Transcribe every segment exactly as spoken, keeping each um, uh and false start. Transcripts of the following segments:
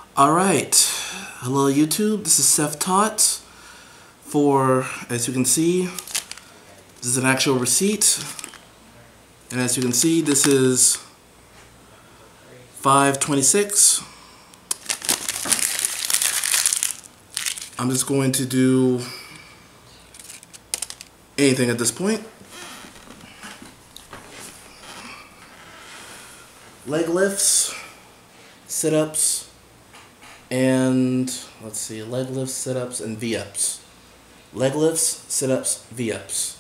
Alright, hello YouTube, this is Seth Taught for, as you can see, this is an actual receipt, and as you can see, this is five twenty-six. I'm just going to do anything at this point. Leg lifts, sit-ups, and let's see, leg lifts, sit-ups, and V-ups. Leg lifts, sit-ups, V-ups.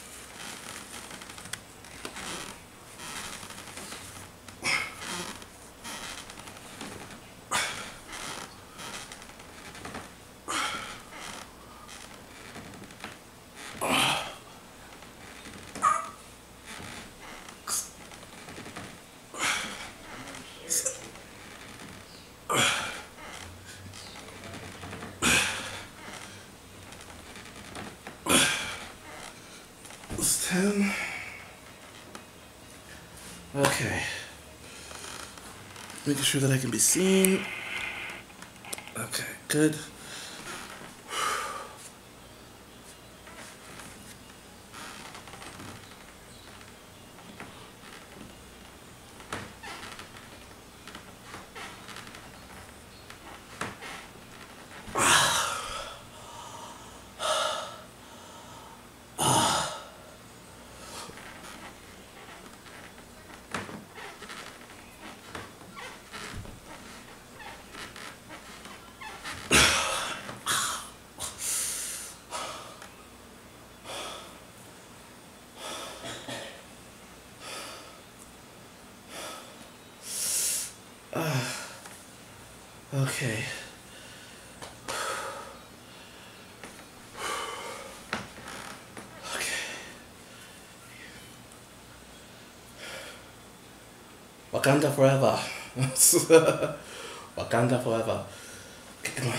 ten. Okay. Making sure that I can be seen. Okay, good. Uh, okay. Okay. Wakanda forever. Wakanda forever. Okay, come on.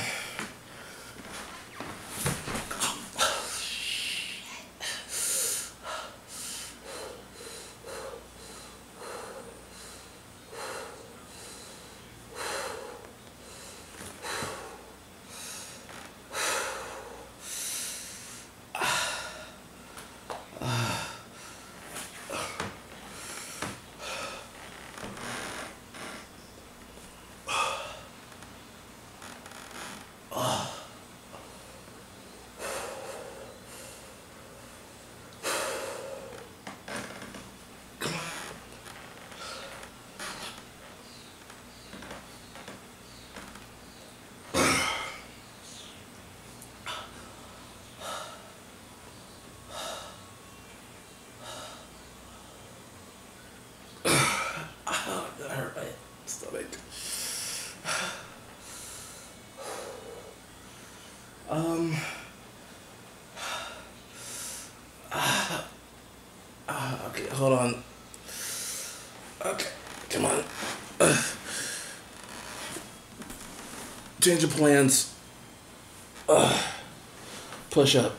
That hurt my stomach. Um. Uh, uh, okay, hold on. Okay, come on. Uh, change of plans. Uh, push up.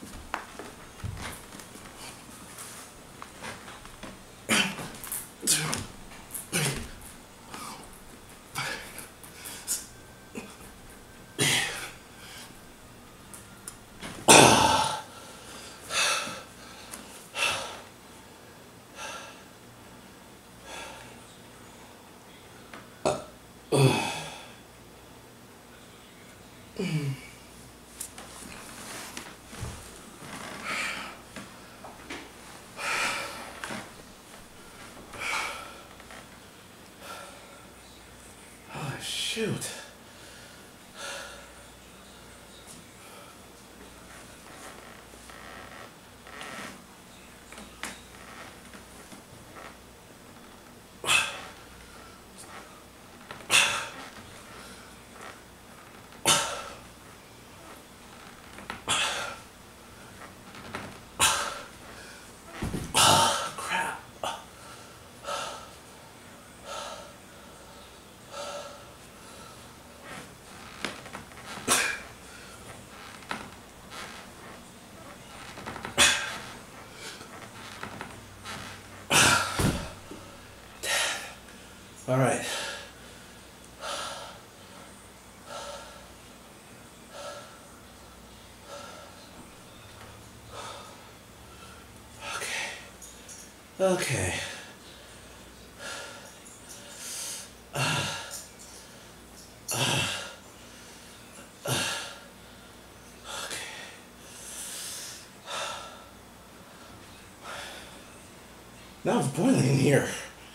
Oh, shoot. All right. Okay. Now it's boiling in here.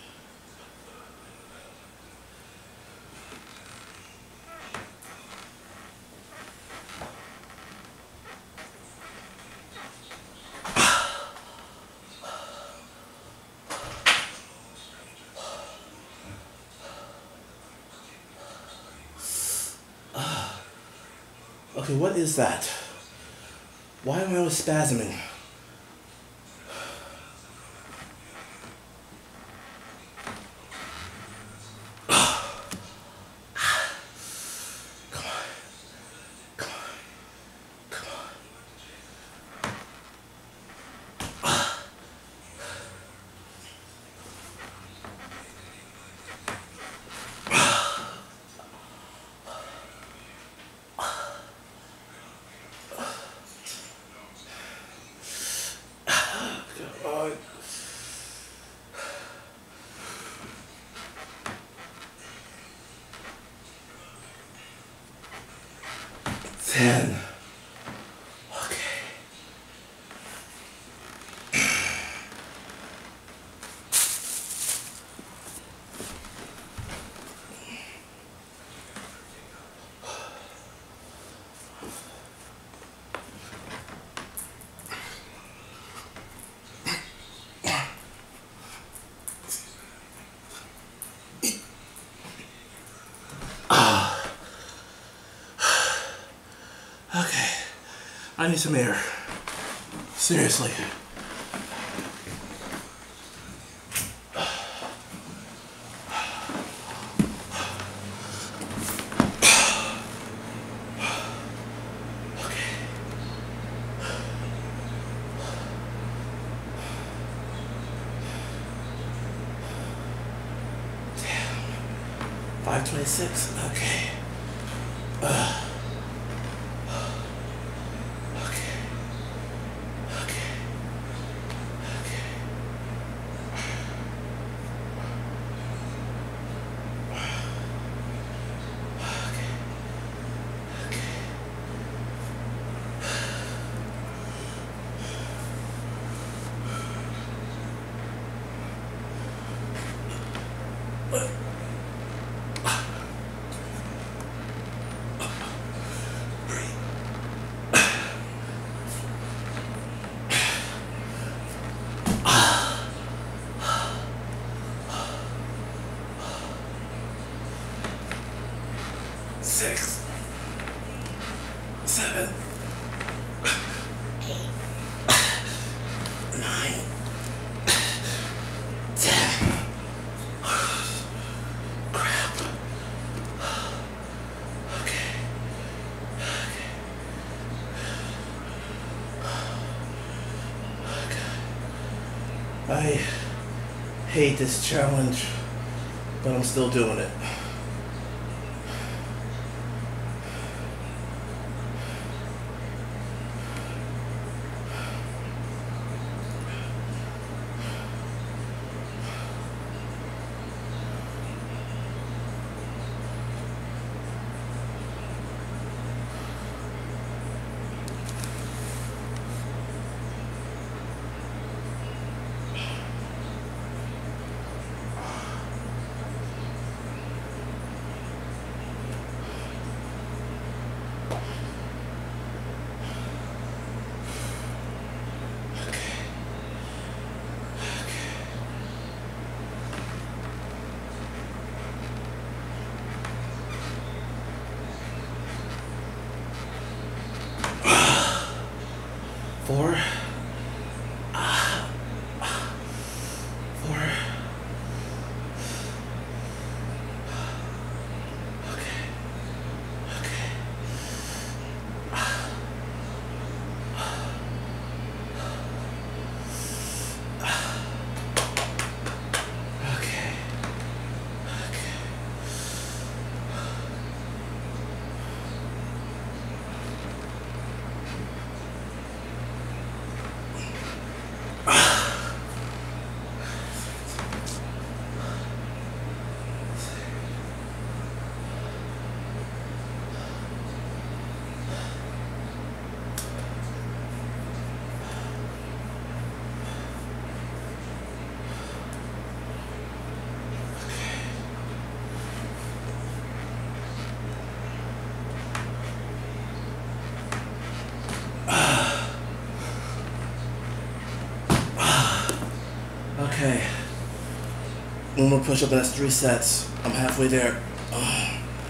Okay, what is that? Why am I always spasming? Ten. Okay. Okay. I need some air. Seriously. five twenty-six, okay. Uh, okay. Okay. Okay. Okay. Six, seven, eight, nine, ten. Crap. Okay. Okay. I hate this challenge, but I'm still doing it. Four. Ah. Four. Okay. Okay. Okay. Okay. Okay. One more push up and that's three sets. I'm halfway there. Oh.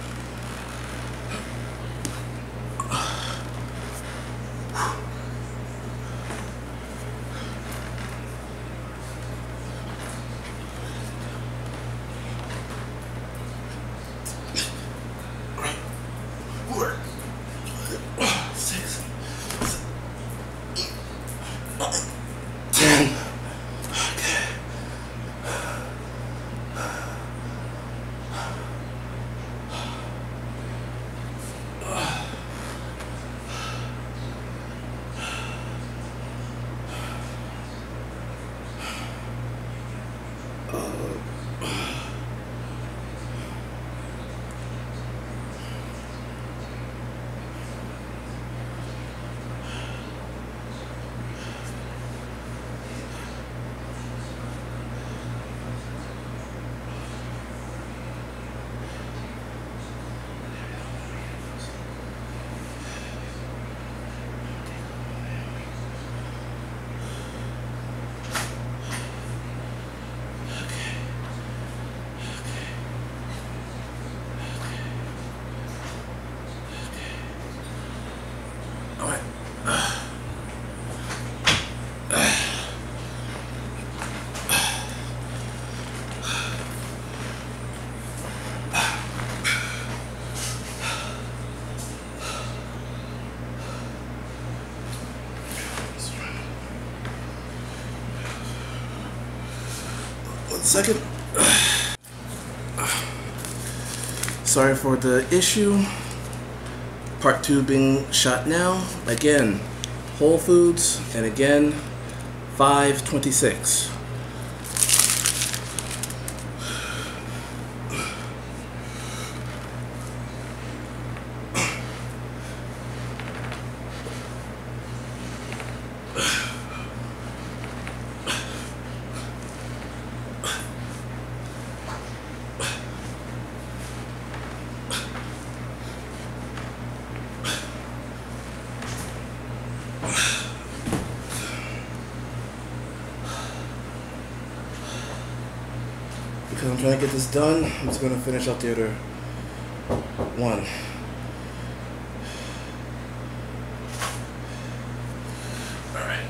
Six, ten. One second. Sorry for the issue. Part two being shot now. Again, Whole Foods, and again, five twenty-six. Because I'm trying to get this done, I'm just going to finish out the other one. Alright.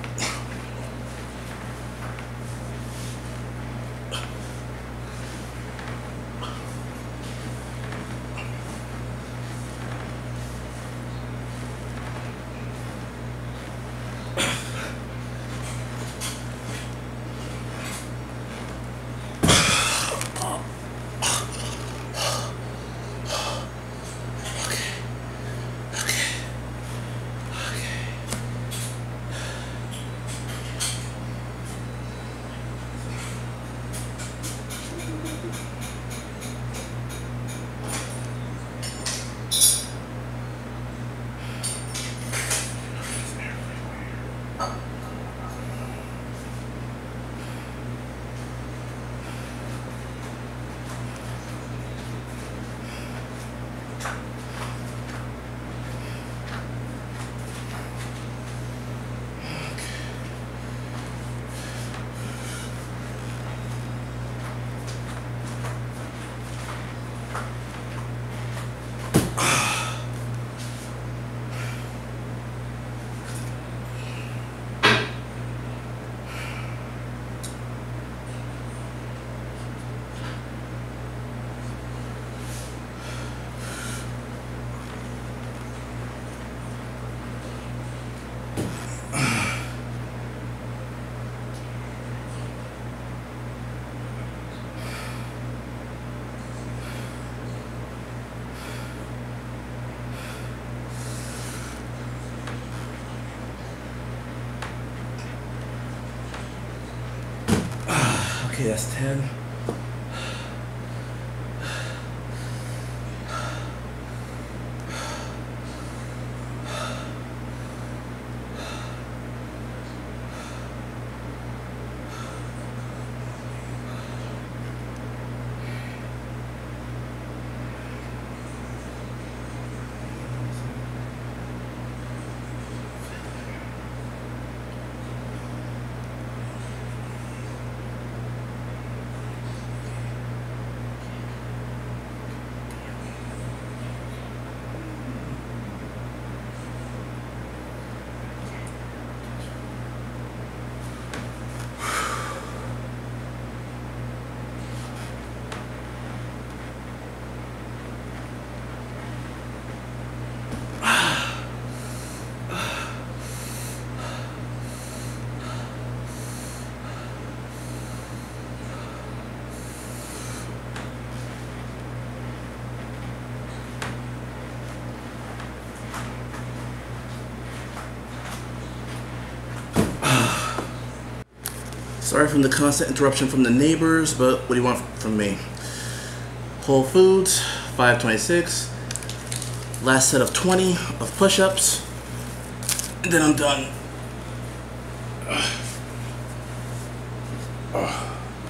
Okay, that's ten. Sorry from the constant interruption from the neighbors, but what do you want from me? Whole Foods, five twenty-six. Last set of twenty of push-ups, and then I'm done. Ugh. Ugh.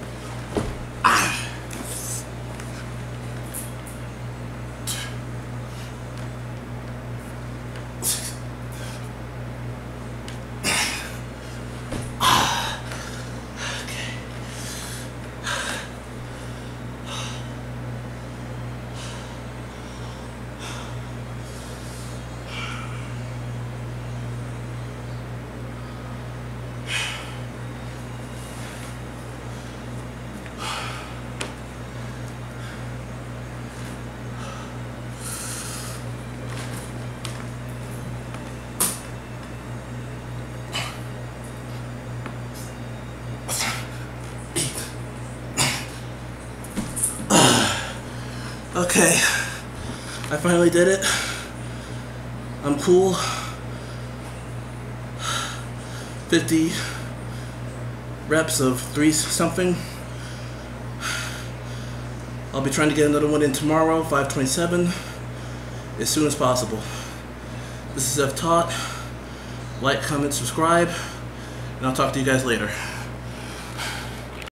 Okay, I finally did it. I'm cool. fifty reps of three something. I'll be trying to get another one in tomorrow, five twenty-seven, as soon as possible. This is F Taught. Like, comment, subscribe, and I'll talk to you guys later.